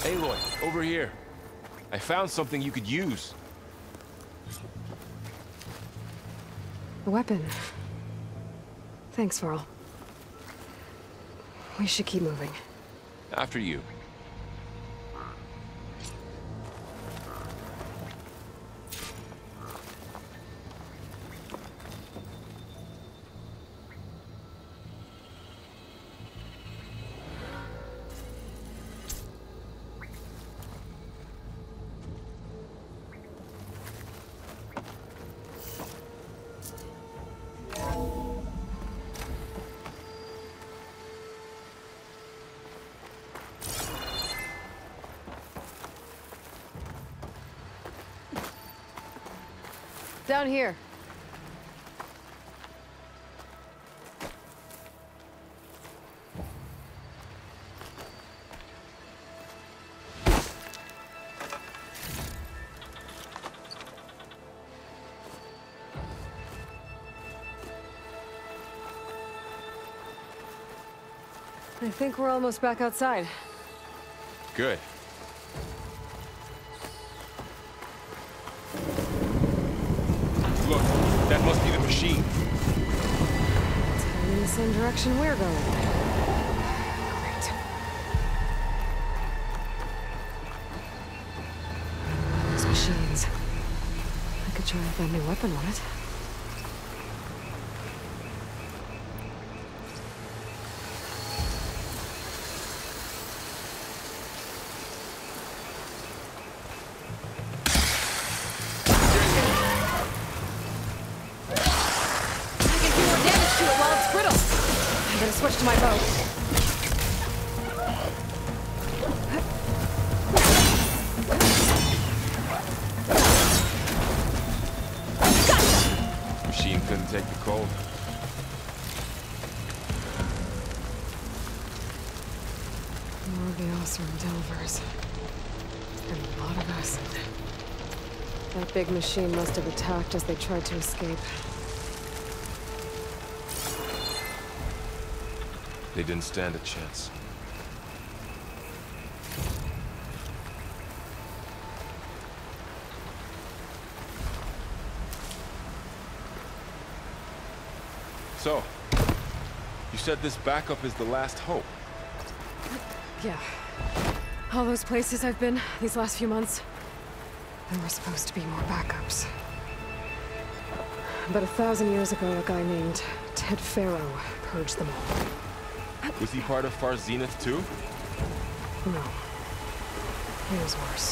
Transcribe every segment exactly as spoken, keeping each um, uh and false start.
Aloy, over here. I found something you could use. A weapon. Thanks, Varl. We should keep moving. After you. Down here. I think we're almost back outside. Good. Look, that must be the machine. It's heading in the same direction we're going. Great. Those machines. I could try out that new weapon on it. Switch to my boat. Gotcha! Machine couldn't take the cold. More of the Oseram Delvers. And a lot of acid. That big machine must have attacked as they tried to escape. They didn't stand a chance. So, you said this backup is the last hope? Yeah. All those places I've been these last few months, there were supposed to be more backups. But a thousand years ago, a guy named Ted Faro purged them all. Was he part of Far Zenith too? No. He was worse.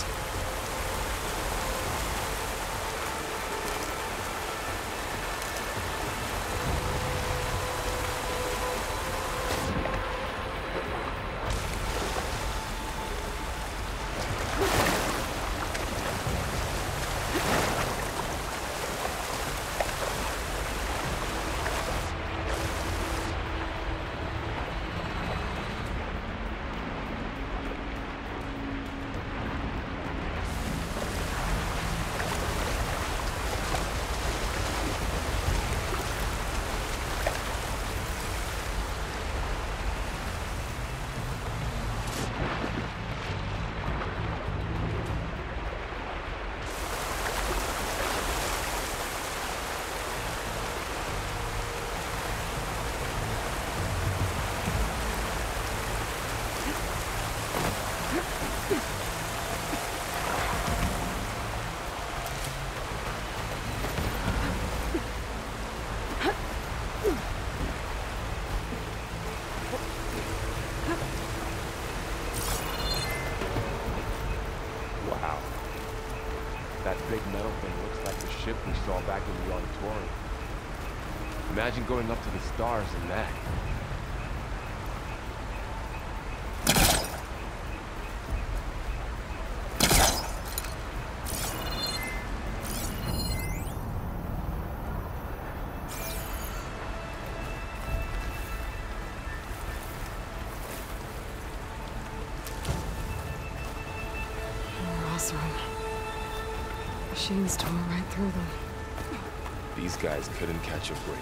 We saw back in the auditorium. Imagine going up to the stars in that. Machines tore right through them. These guys couldn't catch a break.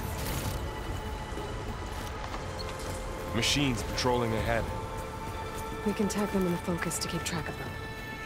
Machines patrolling ahead. We can tag them in the focus to keep track of them.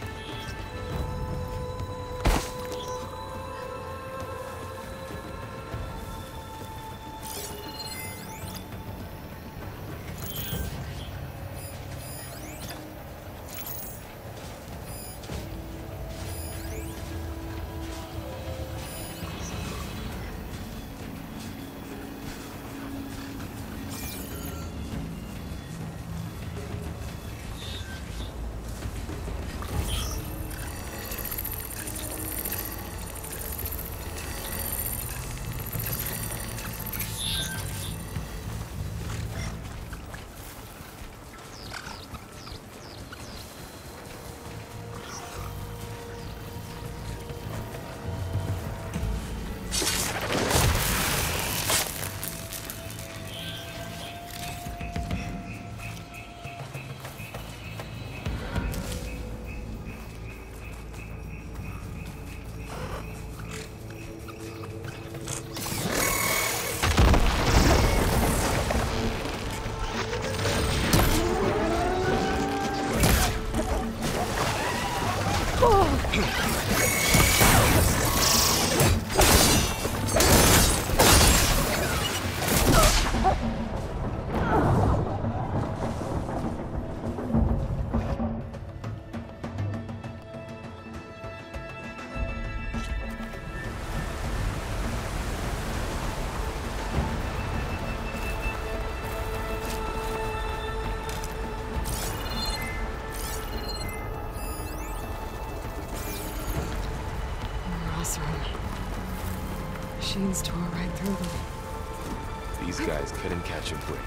Machines tore right through them. These guys couldn't catch him quick.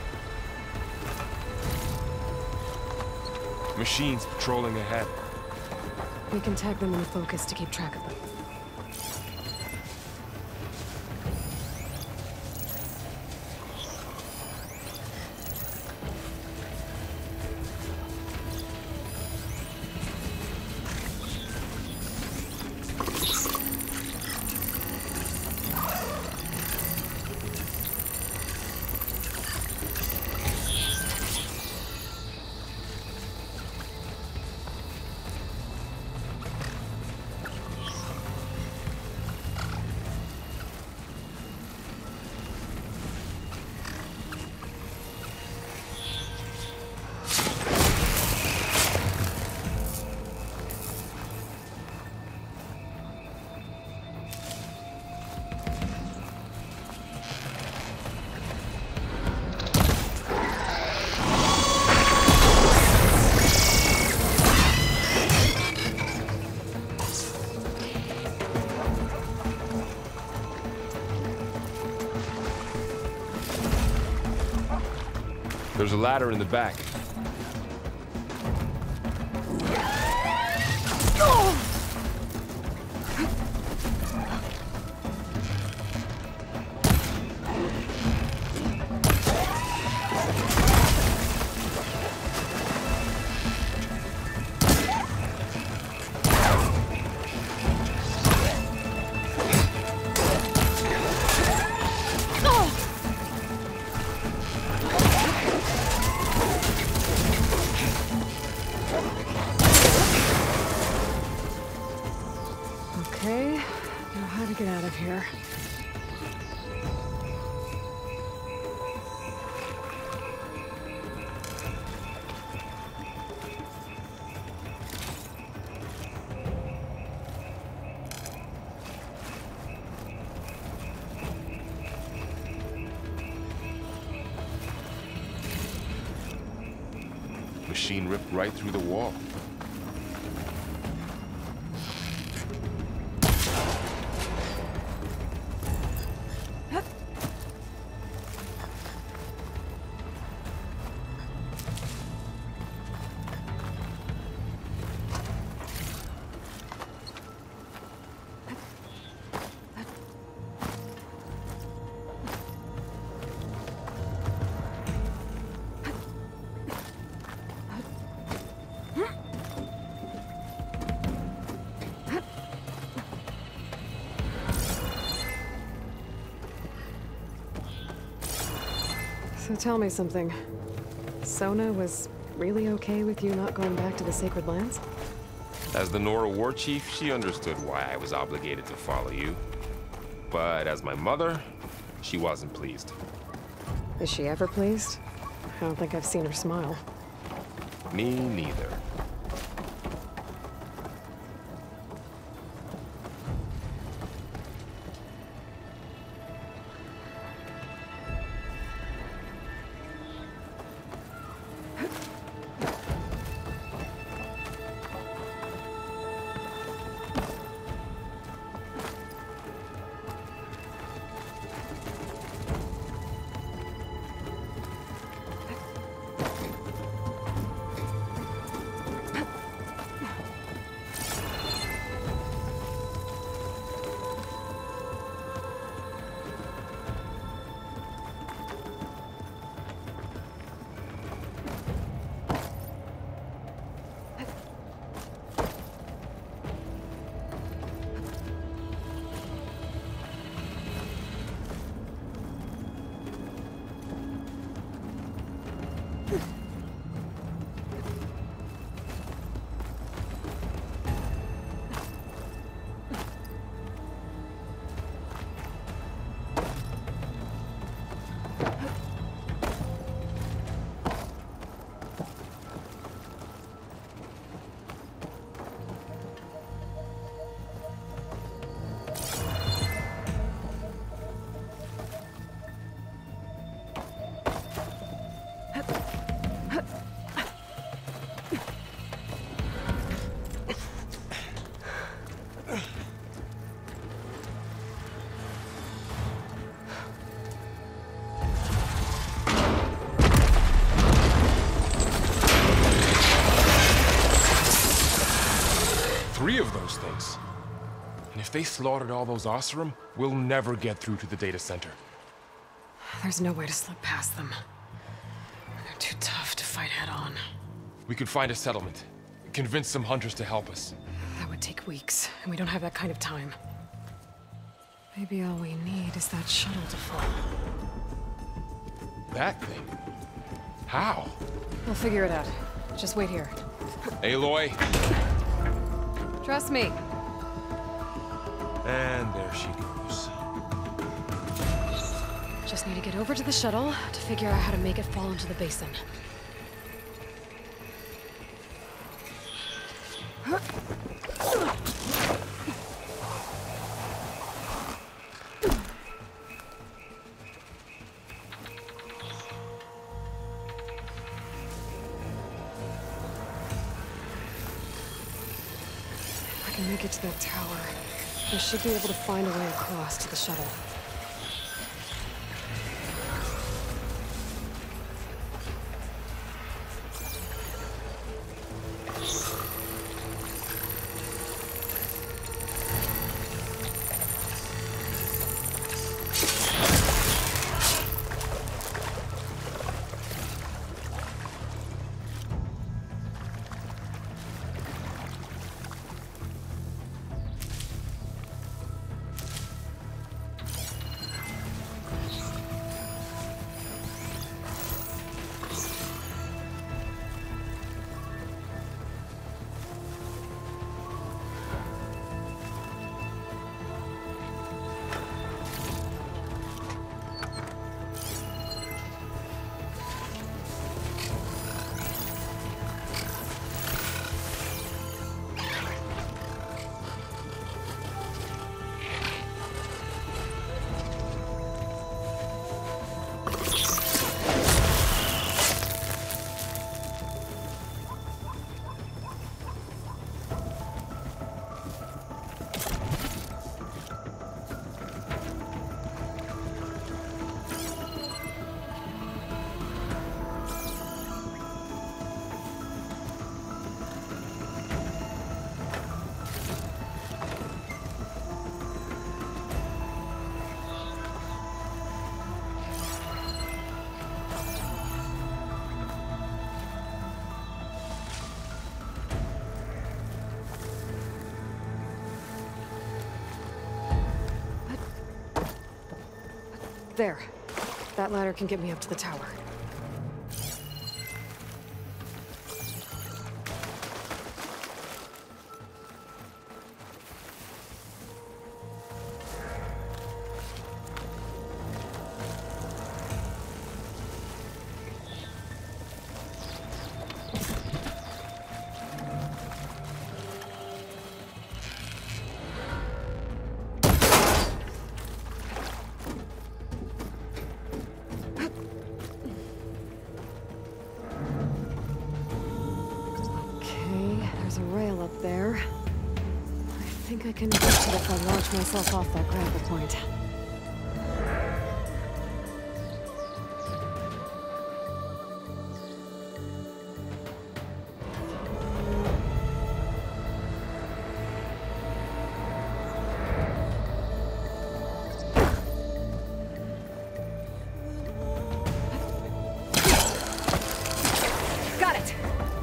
Machines patrolling ahead. We can tag them in the focus to keep track of them. There's a ladder in the back. Okay, now how to get out of here. Machine ripped right through the wall. So tell me something. Sona was really okay with you not going back to the Sacred Lands? As the Nora war chief, she understood why I was obligated to follow you. But as my mother, she wasn't pleased. Is she ever pleased? I don't think I've seen her smile. Me neither. Three of those things. And if they slaughtered all those Oseram, we'll never get through to the data center. There's no way to slip past them. They're too tough to fight head-on. We could find a settlement. Convince some hunters to help us. That would take weeks, and we don't have that kind of time. Maybe all we need is that shuttle to fall. That thing? How? We'll figure it out. Just wait here. Aloy. Trust me. And there she goes. Just need to get over to the shuttle to figure out how to make it fall into the basin. If I can make it to that tower, I should be able to find a way across to the shuttle. There. That ladder can get me up to the tower. There's a rail up there. I think I can reach it if I launch myself off that grapple point. Got it!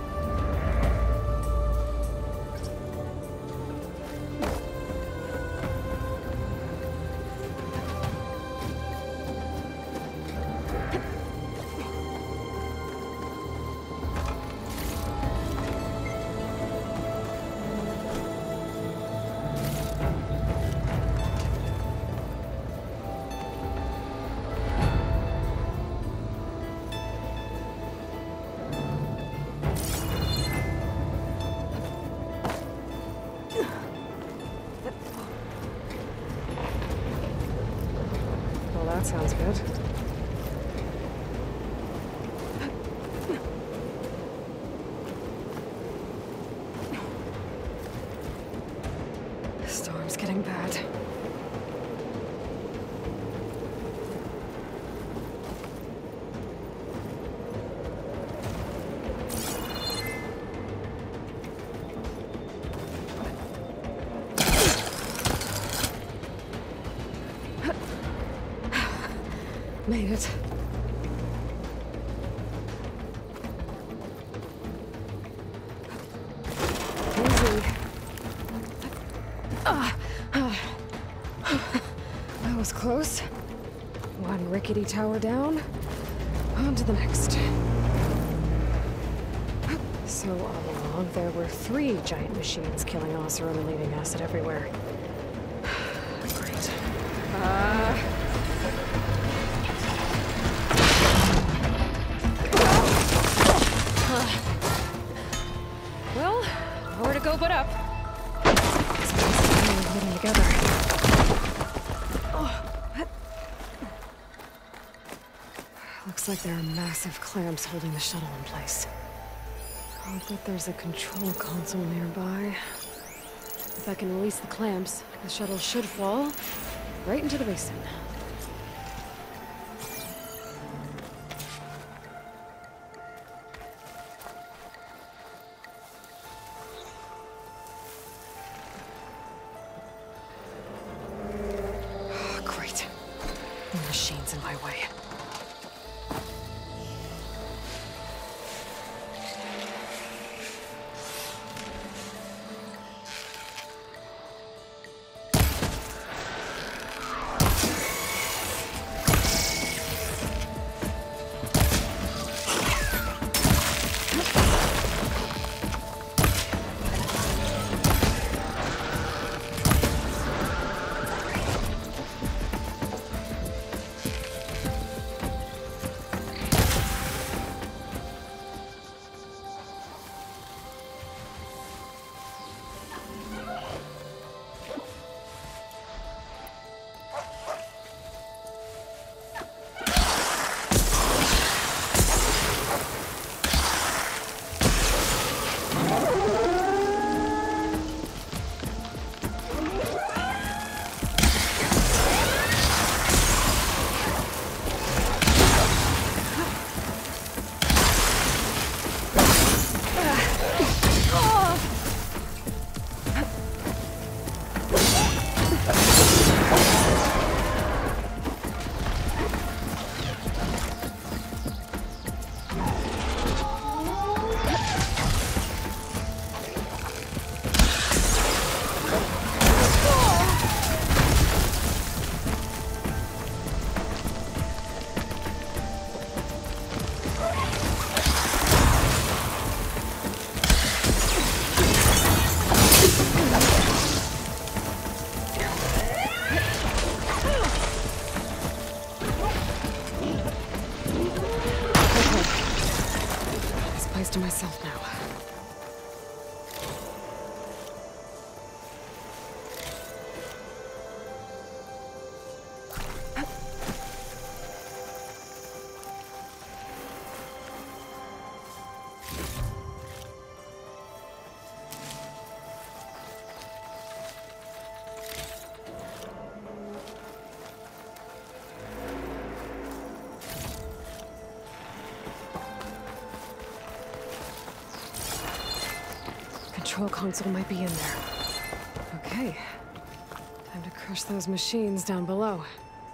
Well, that sounds good. The storm's getting bad. Made it. Easy. Ah, ah. That was close. One rickety tower down. On to the next. So all along, there were three giant machines killing Oseram and leaving acid everywhere. Great. Uh... Well, nowhere to go but up. Getting together. Oh. Looks like there are massive clamps holding the shuttle in place. I'll bet there's a control console nearby. If I can release the clamps, the shuttle should fall right into the basin. Great. The machine's in my way. To myself now. control console might be in there. Okay. Time to crush those machines down below.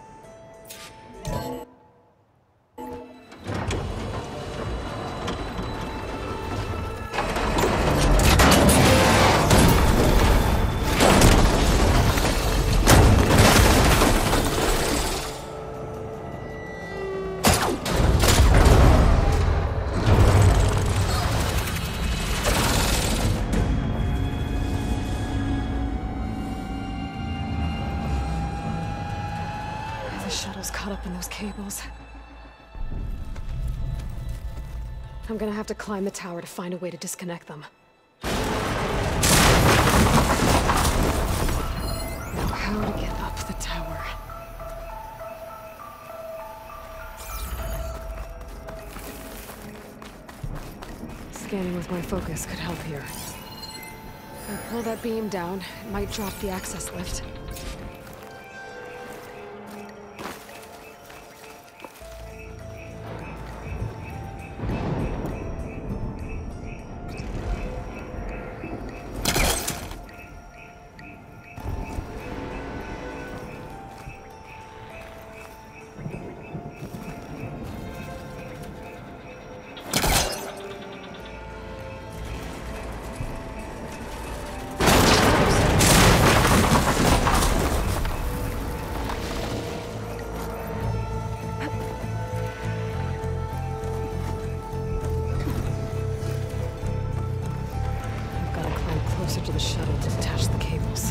The shuttle's caught up in those cables. I'm gonna have to climb the tower to find a way to disconnect them. Now, how to get up the tower? Scanning with my focus could help here. If I pull that beam down, it might drop the access lift. Closer to the shuttle to detach the cables.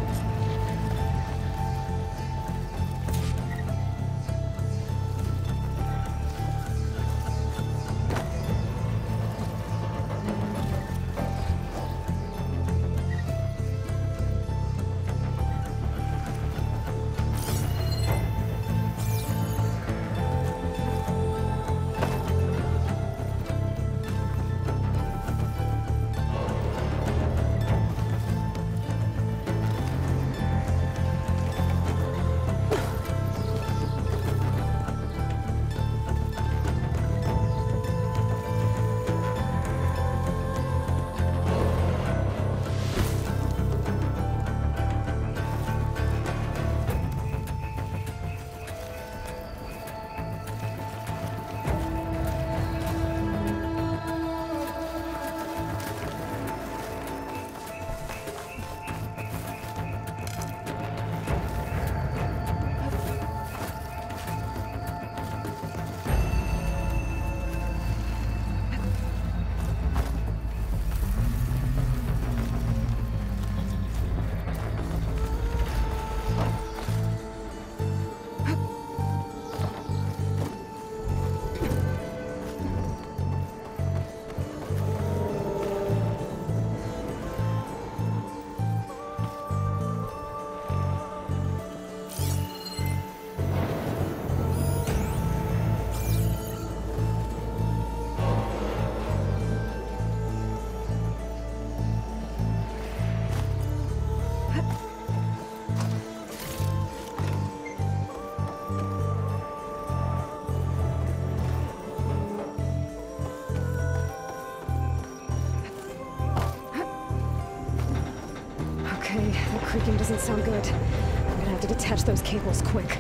Creaking doesn't sound good. I'm gonna have to detach those cables quick.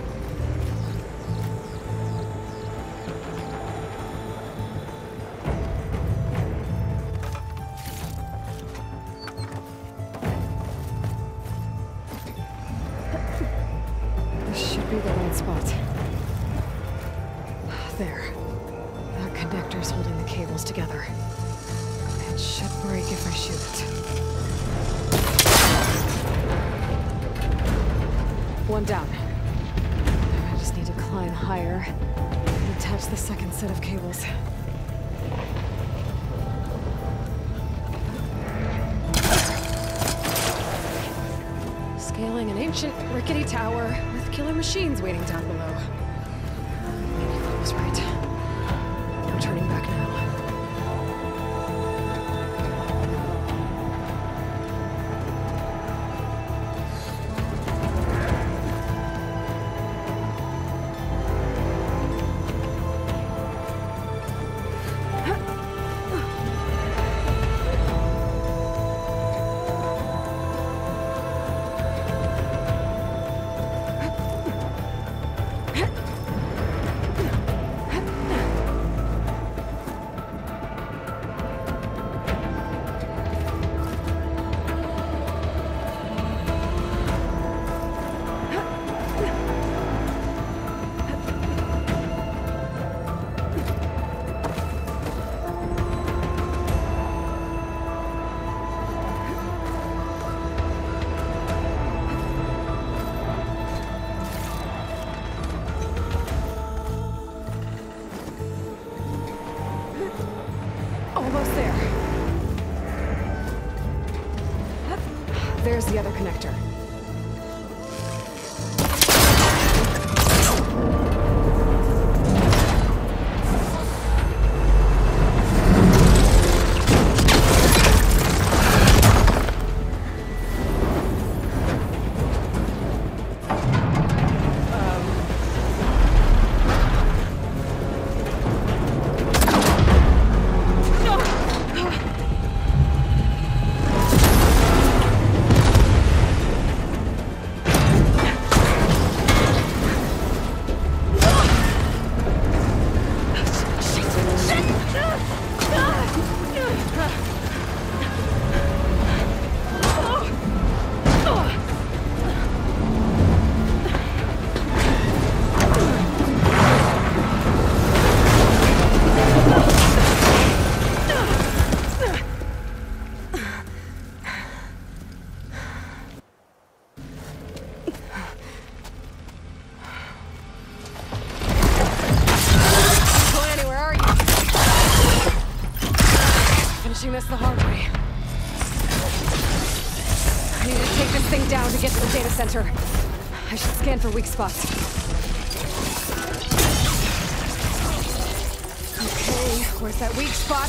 This should be the right spot. There. That connector's holding the cables together. It should break if I shoot it. One down. I just need to climb higher and attach the second set of cables. Scaling an ancient, rickety tower with killer machines waiting down below. Maybe I was right. No turning back now. There's the other connector. This the hard way. I need to take this thing down to get to the data center. I should scan for weak spots. Okay, where's that weak spot?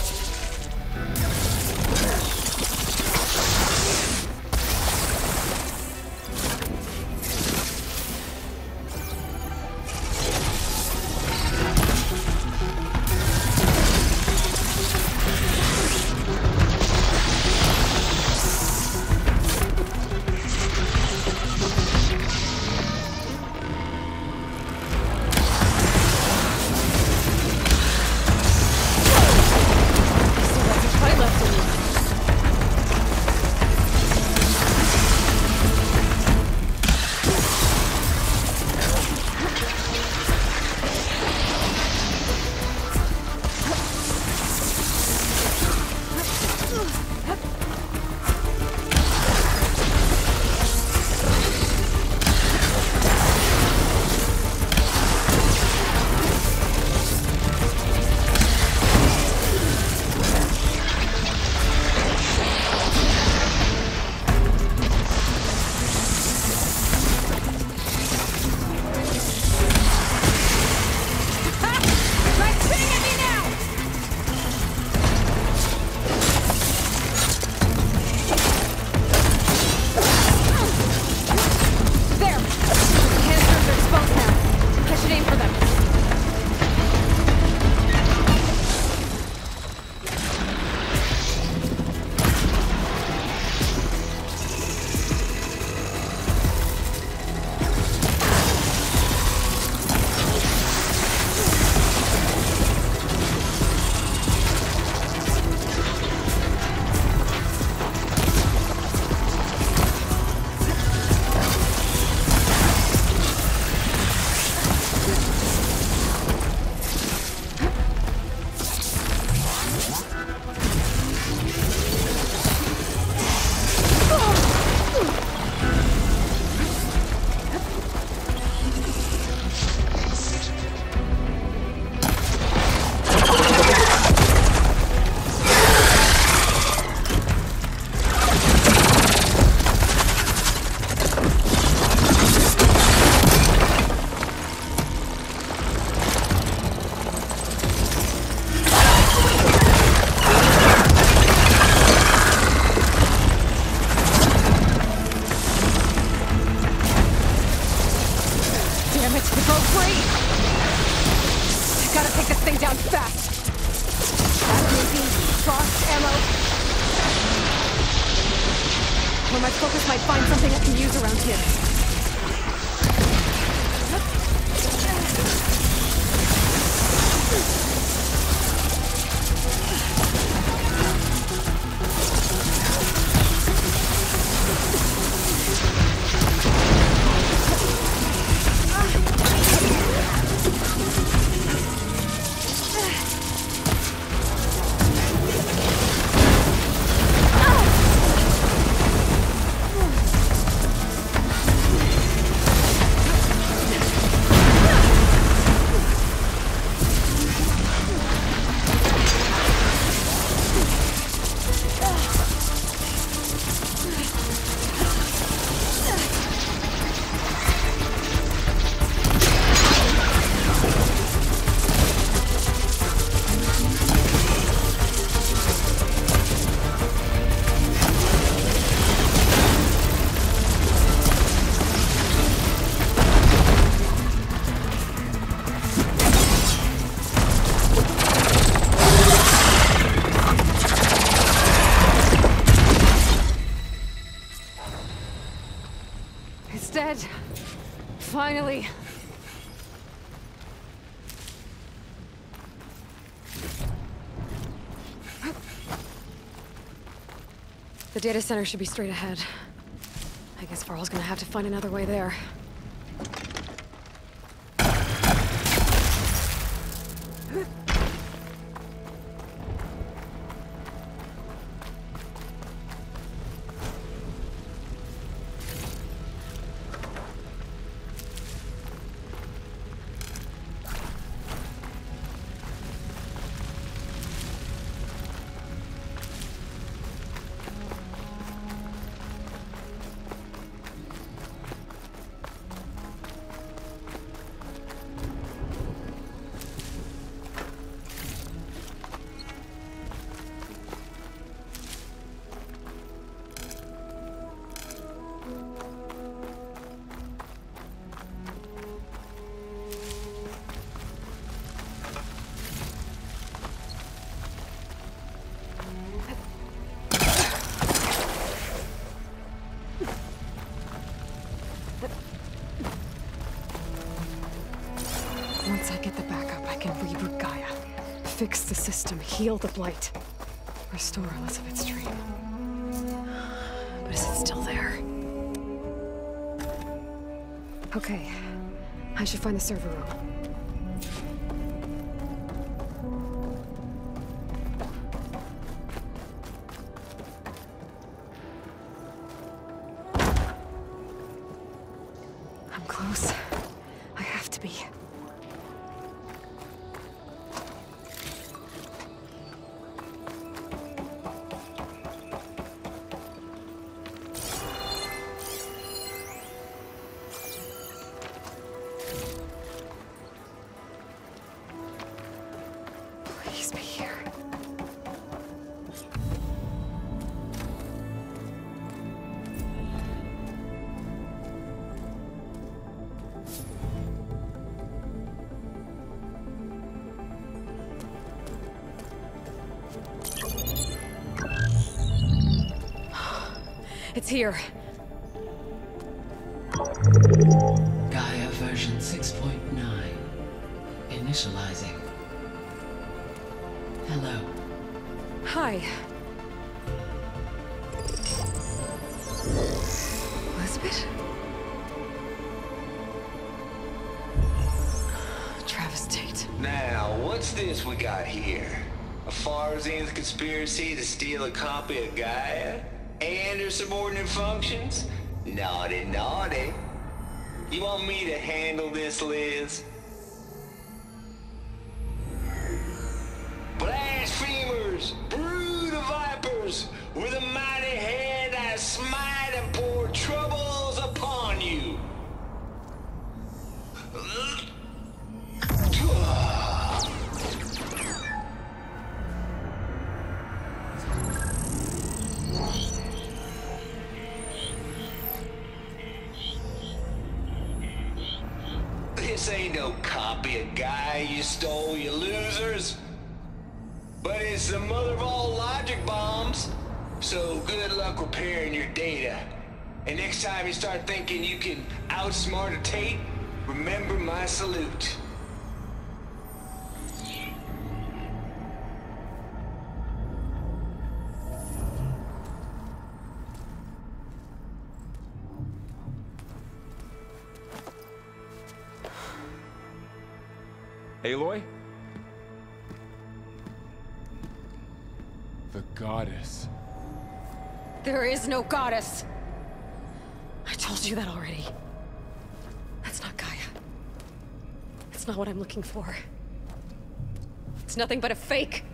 Where my focus might find something I can use around here. dead. Finally. The data center should be straight ahead. I guess Varl's gonna have to find another way there. Once I get the backup, I can reboot Gaia. Fix the system, heal the Blight. Restore Elizabeth's dream. But is it still there? Okay. I should find the server room. I'm close. I have to be. Please be here. It's here. Gaia version six point nine. Initializing. Hello. Hi. Elizabeth? Travis Tate. Now, what's this we got here? A Farzian's conspiracy to steal a copy of Gaia? And her subordinate functions? Naughty, naughty. You want me to handle this, Liz? Blasphemers! Brood of vipers! With a mighty hand I smite and pour troubles upon you! This ain't no copy of Gaia you stole, you losers. But it's the mother of all logic bombs. So good luck repairing your data. And next time you start thinking you can outsmart a Tate, remember my salute. Aloy? The goddess. There is no goddess. I told you that already. That's not Gaia. It's not what I'm looking for. It's nothing but a fake.